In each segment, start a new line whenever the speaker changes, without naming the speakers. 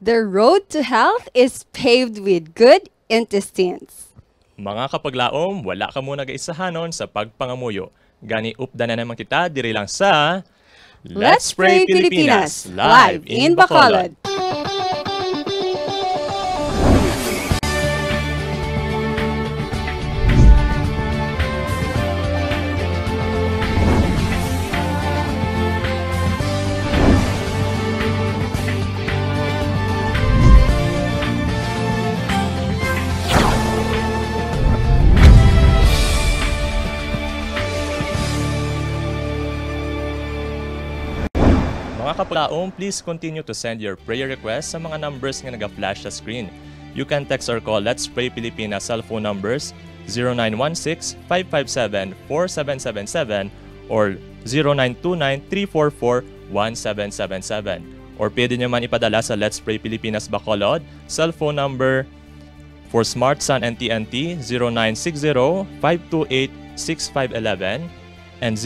The road to health is paved with good intestines.
Mga kapaglaom, wala ka muna gaisahanon sa pagpangamuyo. Gani upda na naman kita diri lang sa
Let's Pray Pilipinas, live in Bacolod.
Mga kapaglaom, please continue to send your prayer requests sa mga numbers nga nag-flash sa screen. You can text or call Let's Pray Pilipinas cellphone numbers 0916-557-4777 or 0929-344-1777. Or pwede nyo man ipadala sa Let's Pray Pilipinas Bacolod, cellphone number for Smart Sun and TNT 0960-528-6511 and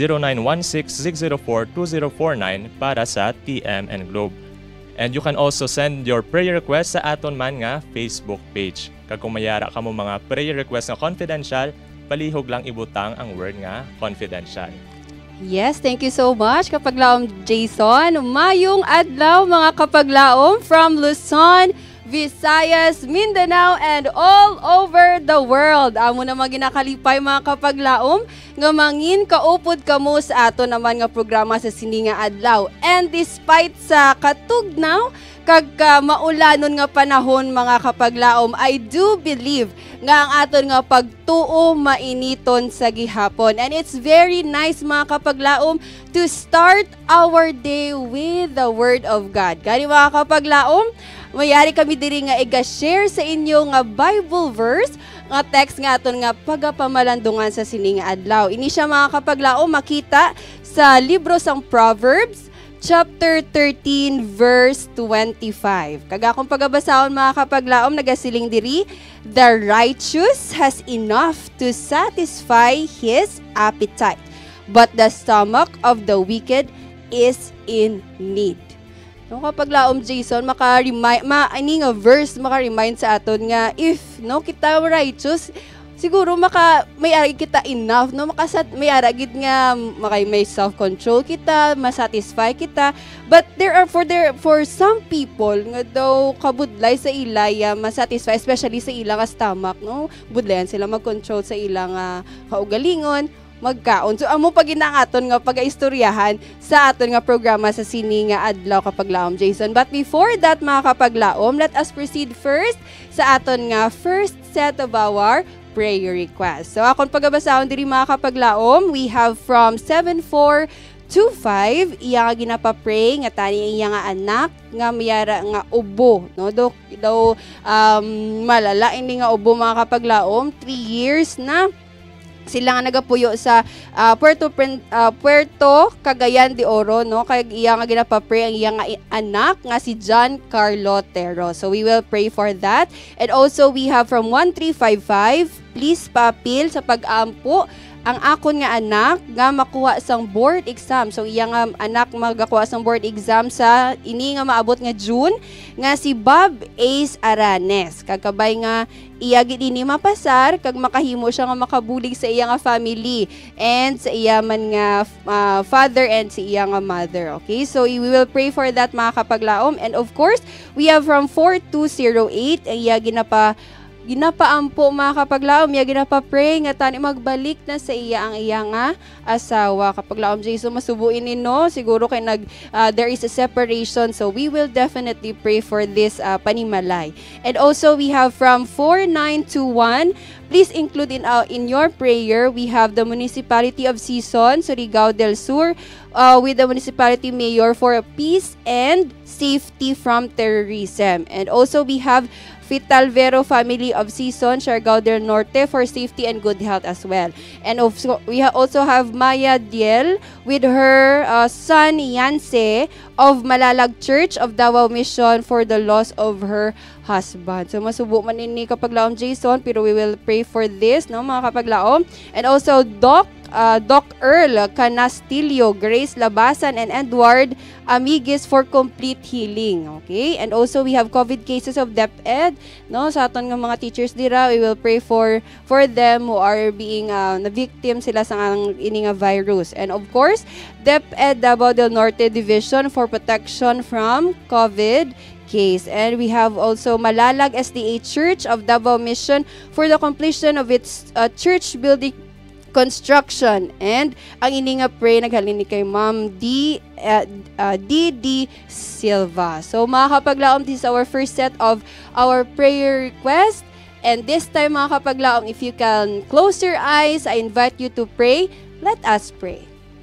0916-604-2049 para sa TM and Globe. And you can also send your prayer request sa aton man nga Facebook page. Kag kung mayara ka mo mga prayer request nga confidential, palihog lang ibutang ang word nga confidential.
Yes, thank you so much kapaglaom Jason. Mayong adlaw mga kapaglaom from Luzon, Visayas, Mindanao, and all over the world. Amo na maginakalipay mga kapaglaom nga mangin kaupod kamo sa ato naman nga programa sa sininga adlaw. And despite sa katugnaw kag maulanon nga panahon mga kapaglaom, I do believe nga ang aton nga pagtuo mainiton sa gihapon. And it's very nice mga kapaglaom to start our day with the Word of God. Gani mga kapaglaom, mayari kami diri nga i-share sa inyo nga Bible verse nga text nga aton nga pagapamalandungan sa sining adlaw. Ini siya mga kapaglaom makita sa libro sang Proverbs chapter 13 verse 25. Kaga akong pagabasahon mga kapaglaom nagasiling diri, the righteous has enough to satisfy his appetite, but the stomach of the wicked is in need. No, kapag laom Jason, ini nga verse maka-remind sa aton nga if no kita righteous, siguro may ara kita enough no may ara gid nga may self-control kita, masatisfy kita. But there are for some people nga daw kabudlay sa ilaya masatisfy, especially sa ilang stomach no. Budlayan sila mag-control sa ilang kaugalingon, magkaon. So amo pag aton nga pagaistoryahan sa aton nga programa sa sini nga adlaw kapaglaom Jason. But before that mga kapaglaom, let us proceed first sa aton nga first set of our prayer requests. So akon pagabasahon diri mga kapaglaom, we have from 7425 iya nga ginapa-pray nga tani iya nga anak nga mayara nga ubo no daw malala ini nga ubo mga kapaglaom, 3 years na sila nga nagapuyo sa Puerto Cagayan de Oro no kay iya nga ginapa-pray ang iya nga anak nga si John Carlo Tero. So we will pray for that. And also we have from 1355, please papil sa pag-ampo ang akon nga anak nga makuha sang board exam. So iya nga anak magakuha sang board exam sa ini nga maabot nga June nga si Bob Ace Aranes. Kagkabay nga iya gid ini mapasar kag makahimo siya nga makabulig sa iya nga family and sa iya man nga father and sa iya nga mother. Okay? So we will pray for that mga kapaglaom. And of course, we have from 4208 ang iya ginapaampo mga kapaglaom, iya ginapa-pray nga tani magbalik na sa iya ang iya nga asawa. Kapaglaom Jason, masubuin nino siguro kay there is a separation, so we will definitely pray for this panimalay. And also we have from 4921, please include in your prayer, we have the municipality of Sison, Surigao del Sur, with the municipality mayor for peace and safety from terrorism. And also we have Fitalvero family of Sison, Siargao del Norte for safety and good health as well. And also, we also have Maya Diel with her son Yanse of Malalag Church of Davao Mission for the loss of her husband. So masubo man ini kapaglaom Jason, pero we will pray for this no mga kapaglaom. And also Doc Doc Earl Canastillo, Grace Labasan, and Edward Amigues for complete healing. Okay? And also we have COVID cases of DepEd, no? Sa aton nga mga teachers dira, we will pray for them who are being na victim sila sa ini nga virus. And of course, DepEd Davao del Norte Division for protection from COVID case. And we have also Malalag SDA Church of Davao Mission for the completion of its church building construction. And ang ini nga pray naghalin ni kay Ma'am D. Silva. So mga kapaglaom, this is our first set of our prayer request. And this time mga kapaglaom, if you can close your eyes, I invite you to pray. Let us pray.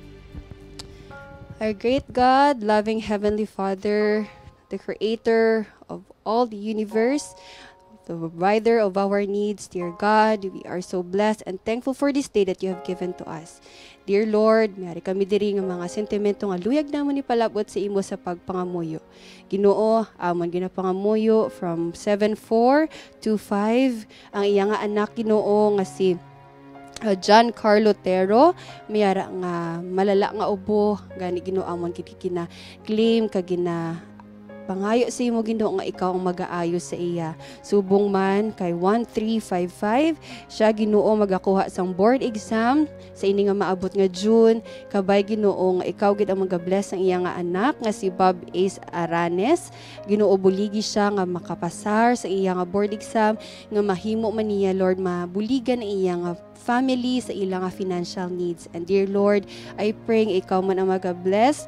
Our great God, loving Heavenly Father, the creator of all the universe, the provider of our needs, dear God, we are so blessed and thankful for this day that you have given to us. Dear Lord, mayari kami diri nga mga sentimento nga luyag namon ni palabot sa imo sa pagpangamuyo. Ginoo, amon ginapangamuyo from 7:4 to 5 ang iya nga anak Ginoo nga si John Carlo Tero, mayara nga malala nga ubo, gani Ginoo amon kina claim kagina pangayo sa imo Ginoo nga ikaw ang mag-aayos sa iya. Subong man kay 1355 siya Ginoo magakuha sang board exam sa ini nga maabot nga June. Kabay Ginoo nga ikaw gid ang mag-bless ang iya nga anak nga si Bob Ace Aranes. Ginoo buligi siya nga makapasar sa iya nga board exam, nga mahimo man niya Lord mabuligan ang iya nga family sa ilang nga financial needs. And dear Lord, I pray nga ikaw man ang mag-bless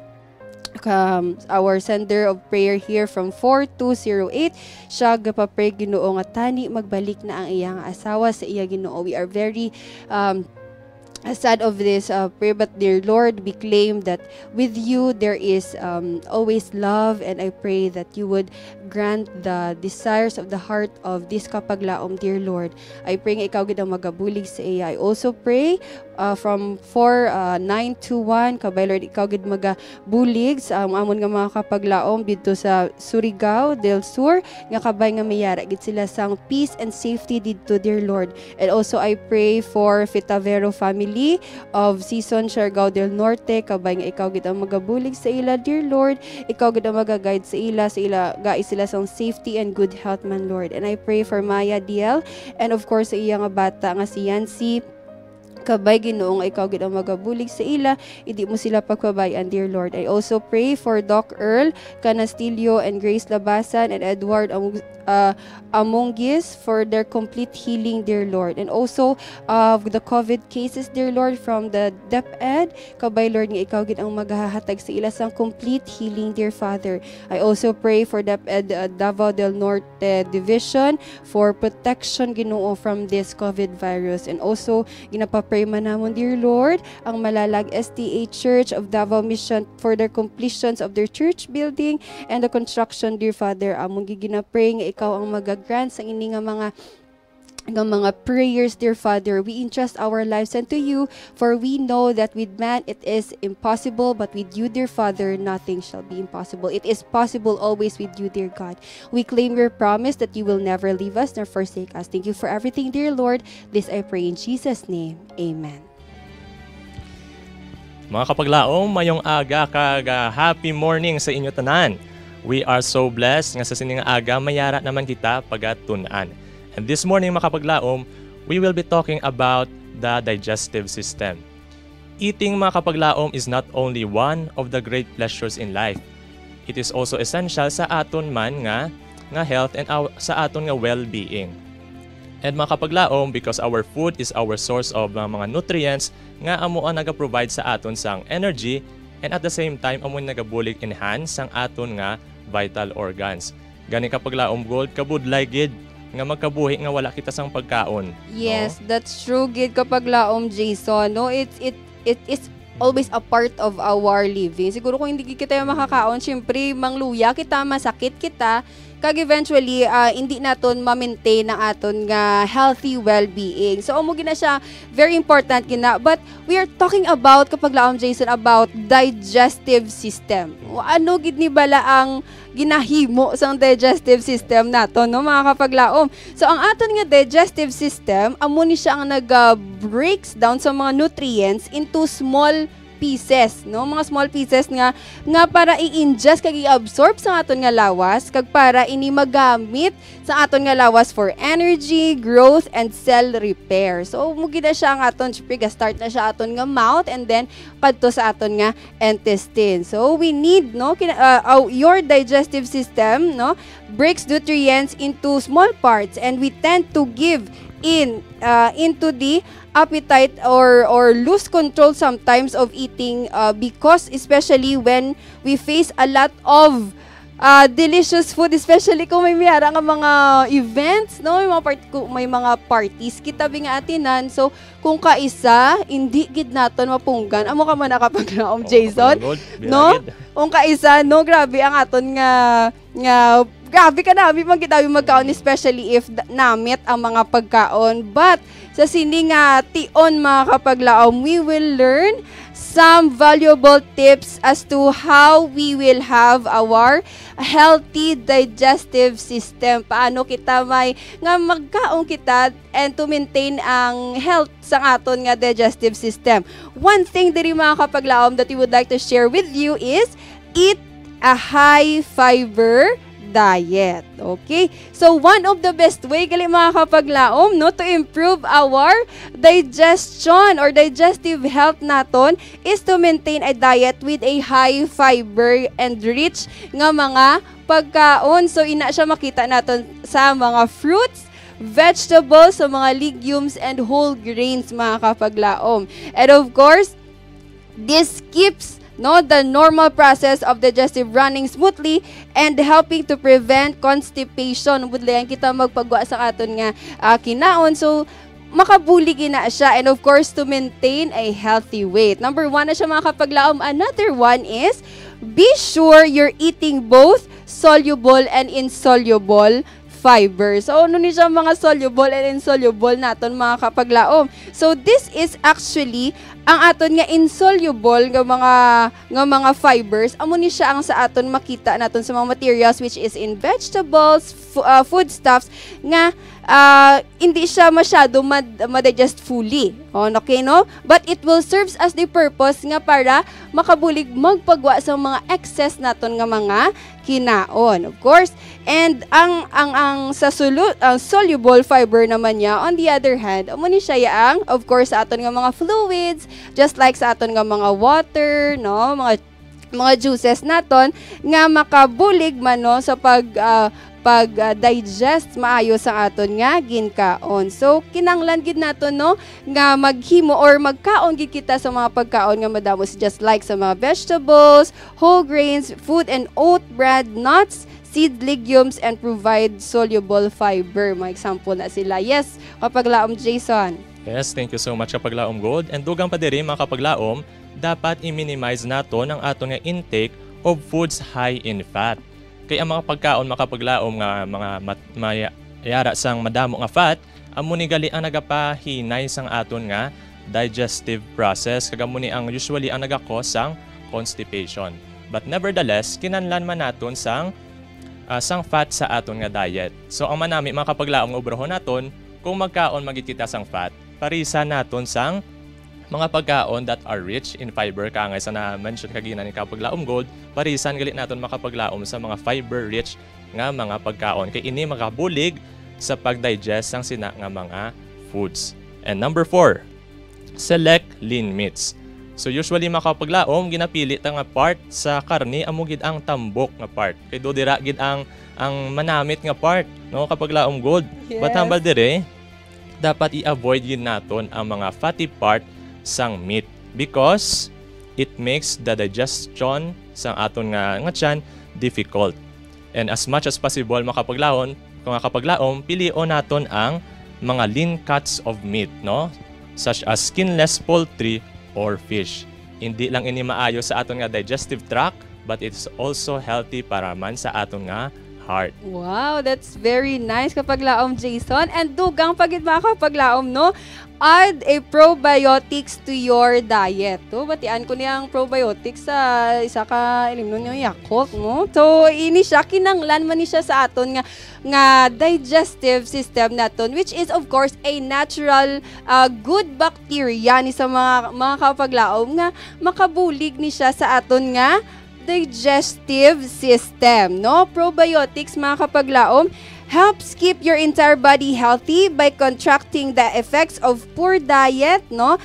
our sender of prayer here from 4208. Siya gapapray Ginoo nga tani magbalik na ang iyang asawa sa iya Ginoo. We are very sad of this prayer, but dear Lord, we claim that with you there is always love, and I pray that you would grant the desires of the heart of this kapaglaom, dear Lord. I pray nga ikaw gid ang magabulig sa iya. I also pray from 4921 kabay Lord, ikaw gid magabulig sa amon nga mga kapaglaom dito sa Surigao del Sur, nga kabay nga mayara gid sila sang peace and safety dito, dear Lord. And also I pray for Fitavero family of Season Siargao del Norte, kabay nga ikaw gid ang magabulig sa ila, dear Lord. Ikaw gid ang magaguide sa ila gai sila sang safety and good health man, Lord. And I pray for Maya DL, and of course sa iya nga bata nga si Yancy, kabay Ginoo nga ikaw gid ang magabulig sa ila, idi mo sila pagpabayan, dear Lord. I also pray for Doc Earl Canastillo and Grace Labasan and Edward Amongis for their complete healing, dear Lord. And also the COVID cases, dear Lord, from the DepEd, kabay Lord nga ikaw gid ang maghahatag sa ila sang complete healing, dear Father. I also pray for DepEd Davao del Norte Division for protection Ginoo from this COVID virus. And also ginapapray man namon, dear Lord, ang Malalag SDA Church of Davao Mission for their completions of their church building and the construction, dear Father. Among ginapray nga ikaw ang magagrant sa ini nga mga prayers, dear Father. We entrust our lives unto you, for we know that with man it is impossible, but with you, dear Father, nothing shall be impossible. It is possible always with you, dear God. We claim your promise that you will never leave us nor forsake us. Thank you for everything, dear Lord. This I pray in Jesus' name. Amen.
Mga kapaglaom, mayong aga kaga happy morning sa inyo tanan. We are so blessed nga sa sining aga mayara naman kita pagatunan. And this morning mga kapaglaom, we will be talking about the digestive system. Eating mga kapaglaom is not only one of the great pleasures in life. It is also essential sa aton man nga health and sa aton nga well-being. And mga kapaglaom, because our food is our source of mga nutrients nga amo ang naga-provide sa aton sang energy, and at the same time amo nagabulig enhance sang aton nga vital organs. Gani kapaglaom gold kabudlay gid nga magkabuhi nga wala kita sang pagkaon.
Yes,
no?
that's true gid kapaglaom, Jason. No, it is always a part of our living. Siguro kung hindi kita makakaon, syempre mangluya kita, masakit kita, kag eventually hindi naton ma-maintain ang aton nga healthy well-being. So amo gina siya very important gina, but we are talking about kapag laom Jason about digestive system. Ano gid ni bala ang ginahimo sang digestive system nato, no, mga kapaglaom? So ang aton nga digestive system amo ni siya ang breaks down sa mga nutrients into small pieces, no, mga small pieces nga para i-ingest kag i-absorb sa aton nga lawas kag para ini magamit sa aton nga lawas for energy, growth and cell repair. So mugi na siya ang aton start na siya aton nga mouth and then kadto sa aton nga intestine. So we need, no, your digestive system, no, breaks nutrients into small parts and we tend to give into the appetite or lose control sometimes of eating because especially when we face a lot of delicious food, especially kung may miyara nga mga events, no, may mga parties kita nga atinan. So kung kaisa hindi gid naton mapunggan amo ka man nakapaglaom Jason, no, kung kaisa, no, grabe ang aton nga grabe ka na, magkaon, especially if namit ang mga pagkaon. But sa sini nga tion mga kapaglaom, we will learn some valuable tips as to how we will have our healthy digestive system. Paano kita may nga magkaon kita and to maintain ang health sa aton nga digestive system. One thing diri mga kapaglaom that we would like to share with you is eat a high fiber diet. Okay? So one of the best way gali mga kapaglaom, no, to improve our digestion or digestive health naton is to maintain a diet with a high fiber and rich nga mga pagkaon. So ina siya makita naton sa mga fruits, vegetables, sa mga legumes and whole grains mga kapaglaom. And of course, this keeps, no, the normal process of digestive running smoothly and helping to prevent constipation. Budlayan kita magpagwa sa aton nga kinaon. So makabulig na siya, and of course to maintain a healthy weight. Number 1 na siya mga kapaglaom. Another one is be sure you're eating both soluble and insoluble fiber. So ano ni siya mga soluble and insoluble naton mga kapaglaom? So this is actually ang aton nga insoluble nga mga fibers, amo ni siya ang sa aton makita naton sa mga materials which is in vegetables, foodstuffs nga hindi siya masyado ma-digest fully. Okay, no? But it will serves as the purpose nga para makabulig magpagwa sa mga excess naton nga mga kinaon, of course. And ang soluble fiber naman niya, on the other hand, amo ni siya yang of course sa aton nga mga fluids, just like sa aton nga mga water, no, mga juices naton nga makabulig man, no, sa pag-digest maayo sa aton nga ginkaon. So kinanglan gid naton, no, nga maghimo or magkaon gid kita sa mga pagkaon nga madamos, just like sa mga vegetables, whole grains, food and oat bread, nuts, seed, legumes, and provide soluble fiber. Mga example na sila. Yes, kapaglaom Jason.
Yes, thank you so much kapaglaom Gold. And dugang pa diri mga kapaglaom, dapat i-minimize naton ang aton nga intake of foods high in fat. Kaya ang mga pagkaon makapaglaom nga mga mayara sang madamo nga fat, amo ni gali ang nagapahinay sang aton nga digestive process, kag amo ni ang usually ang nagakos sang constipation. But nevertheless, kinanlan man naton sang fat sa aton nga diet. So ang manami mga kapaglaom nga obrahon naton, kung magkaon magikita sang fat, parisa naton sang mga pagkaon that are rich in fiber, kangay sa na-mention kagina ni kapaglaom Gold, parisan galit naton makapaglaom sa mga fiber-rich nga mga pagkaon. Kay ini makabulig sa pag-digest sang sina nga mga foods. And number 4, select lean meats. So usually makapaglaom, ginapili ta nga part sa karni amo gid ang tambok nga part. Kay do dira gid ang manamit nga part, no, kapaglaom Gold.
Yes.
But hambal dire, dapat i-avoid gid naton ang mga fatty part sang meat because it makes the digestion sang aton nga tiyan difficult. And as much as possible makapaglaom, pilion naton ang mga lean cuts of meat, no, such as skinless poultry or fish. Hindi lang ini maayo sa aton nga digestive tract, but it's also healthy para man sa aton nga heart.
Wow, that's very nice kapag laom, Jason. And dugang pagid mga kapag laom, no? Add a probiotics to your diet. To, batian ko niyang probiotics sa isa ka ilim nun yung Yakult, no? So, ini siya, kinanglan man ni siya sa aton nga digestive system naton, which is of course a natural good bacteria ni sa mga kapaglaom nga makabulig ni siya sa aton nga digestive system, no? Probiotics mga kapaglaom helps keep your entire body healthy by contracting the effects of poor diet, no?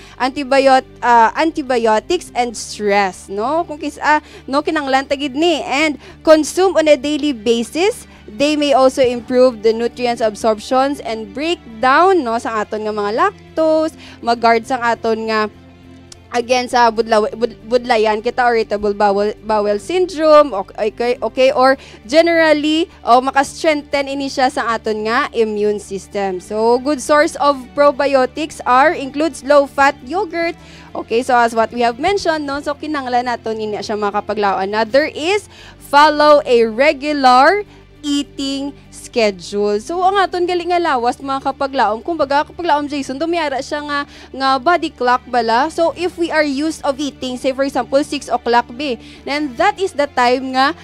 Antibiotics and stress, no? Kung no, kinanglan tagid ni, and consume on a daily basis. They may also improve the nutrients absorptions and break down, no, sa aton nga mga lactose, mag-guard sa aton nga again sa budlayan kita, or irritable bowel syndrome, okay, or generally maka-strengthen ini siya sa aton nga immune system. So good source of probiotics includes low-fat yogurt. Okay, so as what we have mentioned, no, so kinanglan naton ini siya makapaglaw. Another is follow a regular eating schedule. So ang aton galing nga lawas mga kapaglaom, kumbaga kapaglaom, Jason, dumiyara siya nga body clock bala. So if we are used of eating, say for example 6 o'clock be, then that is the time nga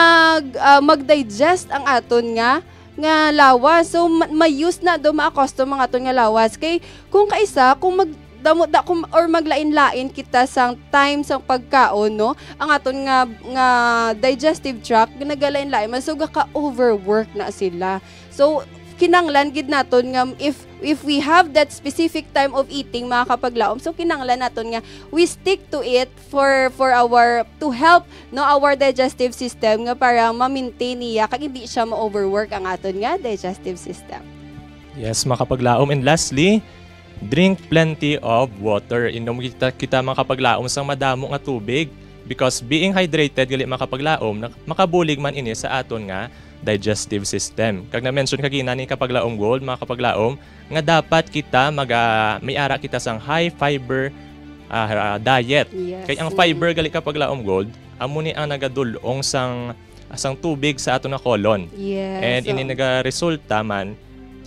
mag-digest ang aton nga lawas. So ma-use na do, ma-accustom ang aton nga lawas. Kay kung kaisa, kung or maglain-lain kita sang time sang pagkaon, no, ang aton nga digestive tract ginagalain-lain, masuga ka overwork na sila. So kinanglan gid naton nga if we have that specific time of eating mga kapaglaom, so kinanglan naton nga we stick to it for our to help, no, our digestive system nga para ma-maintain niya kag hindi siya ma-overwork ang aton nga digestive system.
Yes, mga kapaglaom. And lastly, drink plenty of water. Inom kita mga kapaglaom sang madamo nga tubig, because being hydrated gali mga kapaglaom makabulig man ini sa aton nga digestive system. Kag na-mention kagina ni kapaglaom gold mga kapaglaom nga dapat kita may ara kita sang high fiber diet.
Yes.
Kay ang fiber gali kapaglaom gold amo ni ang nagadulong sang tubig sa aton nga colon.
Yes.
And ini nagaresulta man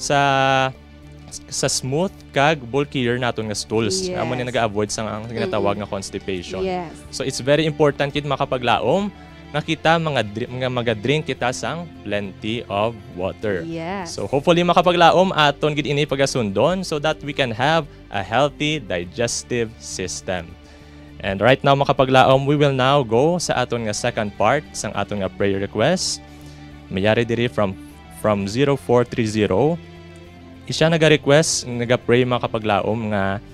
sa smooth kag bulkier naton nga stools.
Yes.
Amo ni naga-avoid sang ang ginatawag nga constipation.
Yes.
So it's very important kid makapaglaom nga kita maga-drink kita sang plenty of water.
Yes.
So hopefully makapaglaom aton gid ini pagasundon so that we can have a healthy digestive system. And right now makapaglaom, we will now go sa aton nga second part sang aton nga prayer request. Mayari diri from 0430. Siya naga-request, naga-pray mga kapaglaom nga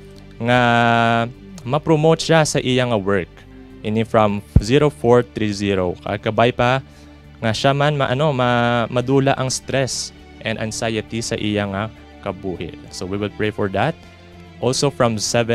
ma-promote siya sa iyang work. Ini from 0430. Kakabay pa nga siya man madula ang stress and anxiety sa iyang kabuhi. So we will pray for that. Also from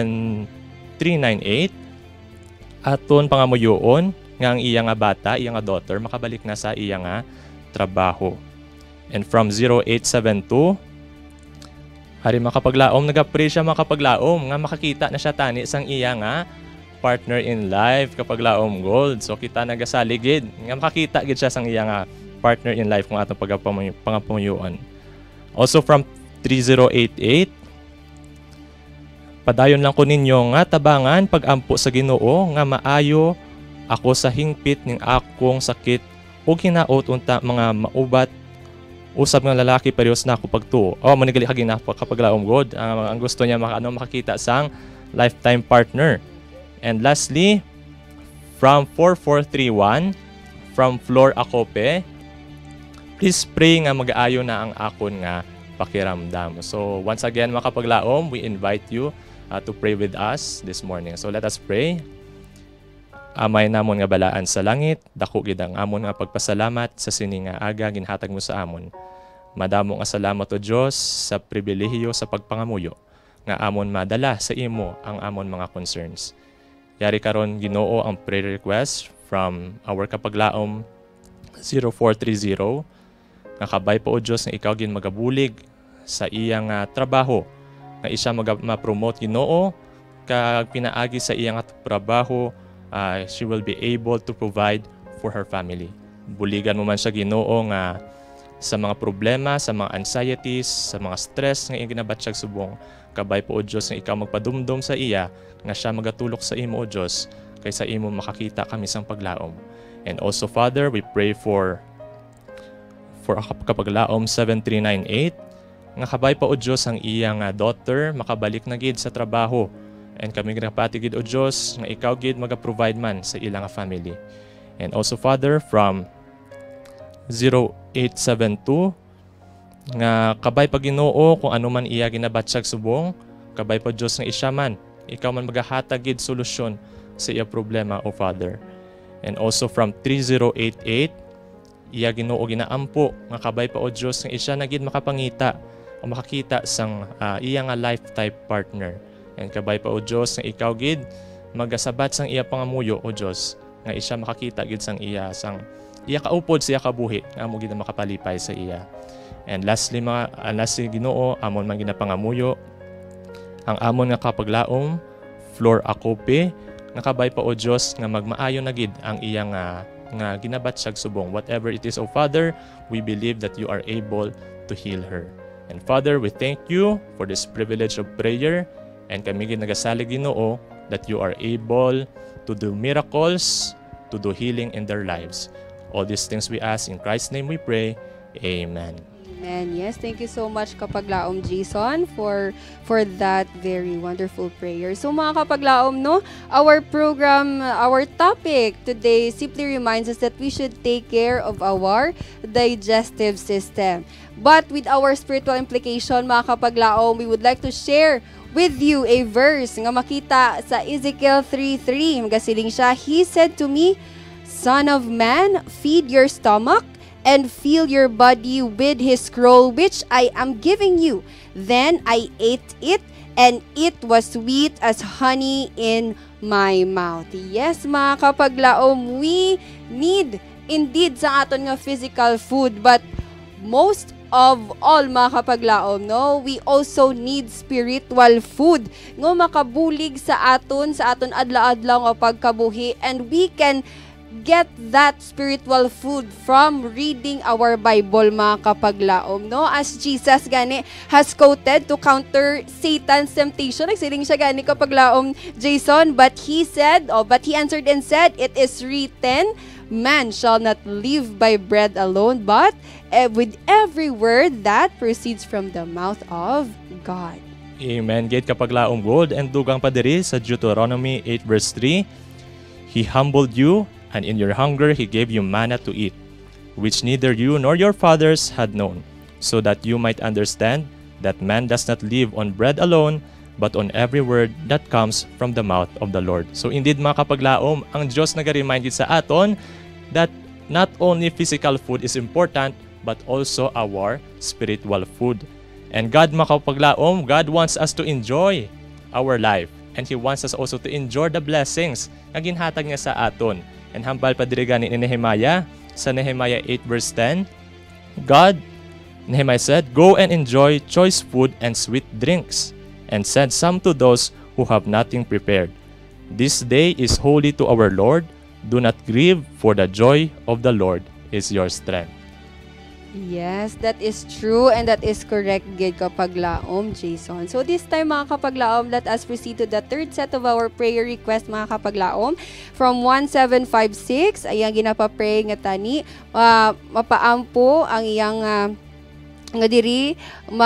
7398, aton pangamuyoon nga ang iyang bata, iyang daughter makabalik na sa iyang trabaho. And from 0872, hari makapaglaom, nagapray siya makapaglaom nga makakita na siya tani sang iya nga partner in life kapaglaom gold. So kita nagasaligid nga makakita gid siya sang iya nga partner in life kung atong pagapamuyuan. Also from 3088, padayon lang ko ninyo nga tabangan pagampo sa Ginoo nga maayo ako sa hingpit ning akong sakit ug hinaot unta mga maubat usab nga lalaki parehas na ako pagtuo. Manigali kagi na kapaglaom god. Ang gusto niya makakita sang lifetime partner. And lastly, from 4431, from Flor Acope, please pray nga mag-aayo na ang akon nga pakiramdam. So once again mga kapaglaom, we invite you to pray with us this morning. So let us pray. Amay namon nga balaan sa langit, dako gid ang amon nga pagpasalamat sa sini nga aga ginhatag mo sa amon. Madamo nga salamat o Dios sa pribilehiyo sa pagpangamuyo nga amon madala sa imo ang amon mga concerns. Yari karon Ginoo ang prayer request from our kapaglaom 0430. Nakabay po o Dios nga ikaw gin magabulig sa iyang trabaho nga isa ma-promote Ginoo kag pinaagi sa iyang trabaho. She will be able to provide for her family. Buligan mo man siya Ginoo nga sa mga problema, sa mga anxieties, sa mga stress nga iyang ginabatyag subong. Kabay po o Diyos nga ikaw magpadumdum sa iya nga siya magatulok sa imo o Diyos kaysa imo makakita kami sang paglaom. And also Father, we pray for kapaglaom 7398 nga kabay pa o Diyos ang iyang daughter makabalik na gid sa trabaho. And kami ginapati gid o Diyos nga ikaw gid maga-provide man sa ilang family. And also Father, from 0872 nga kabay pa Ginoo kung ano man iya ginabatyag subong, kabay pa Diyos nga isya man ikaw man magahatag gid solusyon sa iya problema o Father. And also from 3088 iya Ginoo ginaampo nga kabay pa o Diyos nga isya na gid makapangita o makakita sang iya nga life type partner. And kabay pa o Diyos nga ikaw gid magasabat sang iya pangamuyo o Diyos nga isya makakita gid sang iya kaupod siya kabuhi nga amo gid makapalipay sa iya. And lastly Ginoo, amon man ginapangamuyo ang amon nga kapaglaom Flor Akope nga kabay pa o Diyos nga magmaayo na gid ang iya nga ginabatyag subong. Whatever it is, O Father, we believe that you are able to heal her. And Father, we thank you for this privilege of prayer. And kami gid nagasalig Ginoo that you are able to do miracles, to do healing in their lives. All these things we ask in Christ's name we pray. Amen.
Amen. Yes, thank you so much Kapaglaom Jason for that very wonderful prayer. So mga Kapaglaom, no, our program, our topic today simply reminds us that we should take care of our digestive system. But with our spiritual implication, mga Kapaglaom, we would like to share with you a verse nga makita sa Ezekiel 3:3. Magasiling siya, He said to me, Son of man, feed your stomach and fill your body with his scroll which I am giving you. Then I ate it, and it was sweet as honey in my mouth. Yes, mga Kapaglaom, we need indeed sa aton nga physical food, but most of all mga Kapaglaom, no, we also need spiritual food nga makabulig sa aton adlaw-adlaw nga pagkabuhi, and we can get that spiritual food from reading our Bible, mga Kapaglaom, no? As Jesus gani has quoted to counter Satan's temptation. Nagsiling siya gani Kapaglaom Jason, but he answered and said, it is written, man shall not live by bread alone, but with every word that proceeds from the mouth of God.
Amen. Gate Kapaglaom gold and dugang padiri sa Deuteronomy 8 verse 3. He humbled you, and in your hunger he gave you manna to eat, which neither you nor your fathers had known, so that you might understand that man does not live on bread alone, but on every word that comes from the mouth of the Lord. So indeed mga Kapaglaom, ang Diyos nag-remind sa aton that not only physical food is important, but also our spiritual food. And God mga Kapaglaom, God wants us to enjoy our life, and He wants us also to enjoy the blessings na ginhatag niya sa aton. And hambal pa dirigan ni Nehemiah sa Nehemiah 8 verse 10. Nehemiah said, Go and enjoy choice food and sweet drinks, and send some to those who have nothing prepared. This day is holy to our Lord. Do not grieve, for the joy of the Lord is your strength.
Yes, that is true and that is correct, gid Kapaglaom Jason. So this time mga Kapaglaom, let us proceed to the third set of our prayer request mga Kapaglaom. From 1756, ayang ginapapray nga tani, mapaampo ang iyang nga diri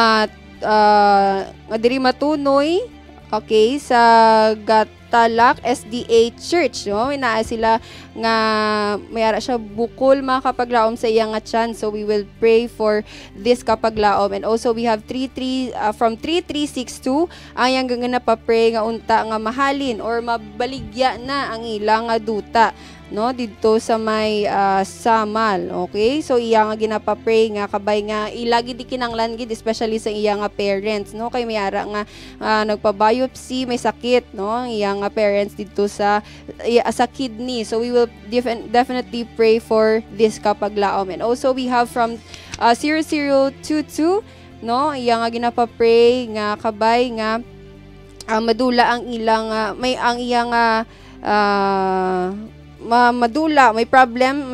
matunoy, okay, sa Talak SDA Church, no? Inaa sila nga mayara siya bukol mga Kapaglaom sa iyang nga tiyan. So we will pray for this Kapaglaom. And also we have from 3362 ang yang nga napapray nga unta nga mahalin or mabaligya na ang ilang nga duta, no, dito sa may Samal. Okay, so iya nga ginapapray nga kabay nga ilagi di kinanglan gid, especially sa iya nga parents, no, kay mayara nga nagpa-biopsy, may sakit, no, ang iya nga parents dito sa kidney. So we will definitely pray for this Kapaglaom. And also we have from 0022, no, iya nga ginapapray nga kabay nga madula ang ilang may ang iya nga madula, may problem,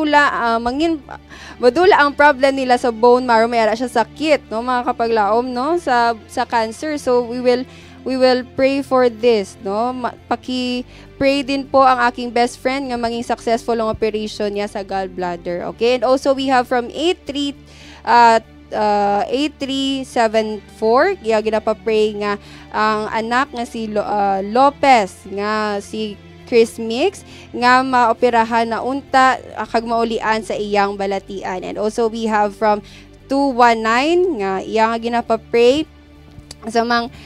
madula ang problem nila sa bone marrow, may ara siya sakit, no, mga kapaglaom, no, sa cancer. So we will pray for this, no. Paki-pray din po ang aking best friend nga maging successful ang operation niya sa gallbladder. Okay? And also we have from 8374, ginapa-pray nga ang anak nga si Lopez, nga si Chris Mix, nga maoperahan na unta kag maulian sa iyang balatian. And also we have from 219 nga iyang ginapa-pray sa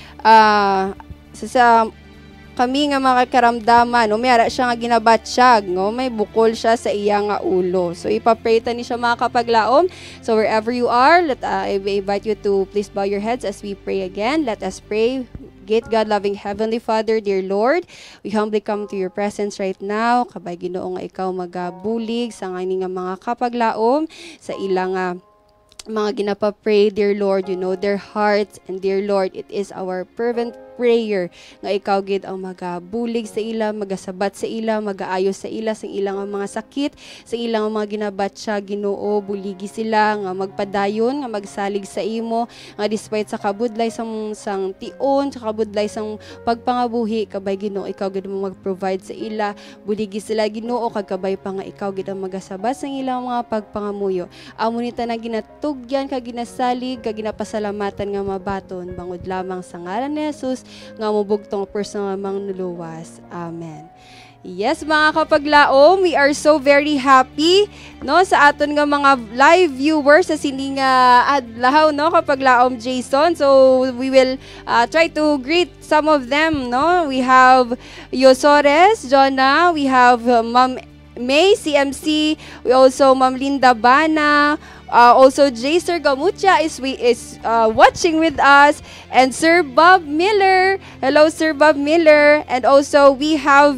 sa kami nga mga karamdaman, no, may ara siya nga ginabatsyag, no, may bukol siya sa iyang ulo. So ipapray ta ni siya mga kapaglaom. So wherever you are, I invite you to please bow your heads as we pray again. Let us pray. Great God, loving Heavenly Father, dear Lord, we humbly come to your presence right now. Kabay Ginoo nga ikaw magabulig sa nga mga kapaglaom sa ilang mga ginapa-pray, dear Lord, you know their hearts, and dear Lord, it is our fervent prayer nga ikaw gid ang magabulig sa ila, magasabat sa ila, magaayos sa ila sa ilang mga sakit, sa ilang mga ginabatya, Ginoo, buligi sila nga magpadayon, nga magsalig sa imo, nga despite sa kabudlay sang tion, sa kabudlay sang pagpangabuhi, kabay Ginoo, ikaw gid mo mag-provide sa ila, buligi sila Ginoo, kag kabay pa nga ikaw gid ang magasabat sa ilang mga pagpangamuyo. Amo ni tanang ginatugyan, kag ginasalig, kag ginapasalamatan nga mabaton bangod lamang sa ngalan ni Jesus nga mubugtong personal mang nuluwas. Amen. Yes, mga kapaglaom, we are so very happy, no, sa aton nga mga live viewers sa sining adlaw, no, kapaglaom Jason. So we will try to greet some of them, no. We have Yosores, Jonah, we have Ma'am May CMC, we also Ma'am Linda Bana, also Sir Gamucha is watching with us, and Sir Bob Miller. Hello, Sir Bob Miller. And also we have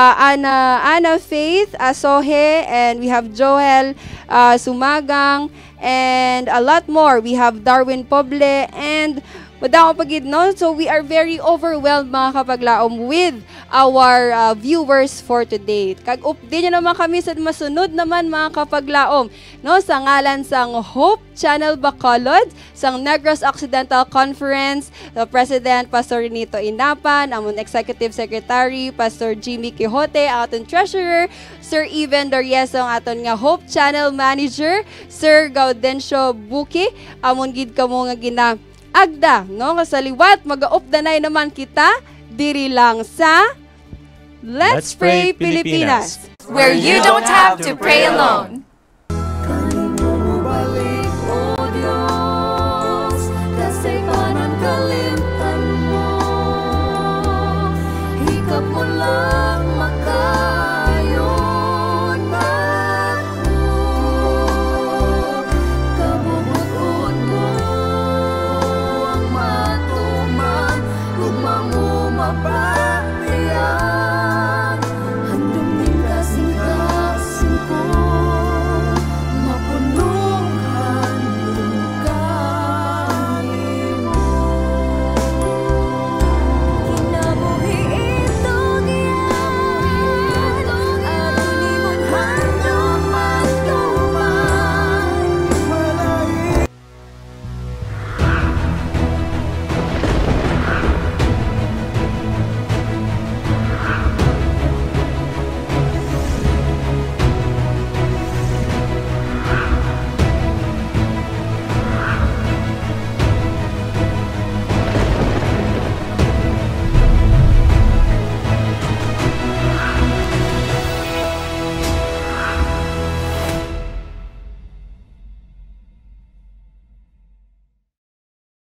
Anna Faith Asohe, and we have Joel Sumagang, and a lot more. We have Darwin Poble, and madamo pagid, no? So we are very overwhelmed mga kapaglaom with our viewers for today. Kag update nyo naman kami sa masunod naman mga kapaglaom, no, sa ngalan sang Hope Channel Bacolod, sang Negros Occidental Conference, the President Pastor Renito Inapan, amon Executive Secretary Pastor Jimmy Quixote, ang aton Treasurer Sir Even Dorieso, ang aton nga Hope Channel Manager Sir Gaudencio Buki, amon gid kamo nga agda, no, kasaliwat mag-updanay naman kita diri lang sa Let's Pray Pilipinas,
where you don't have to pray alone.
Ka Ba Tiyan.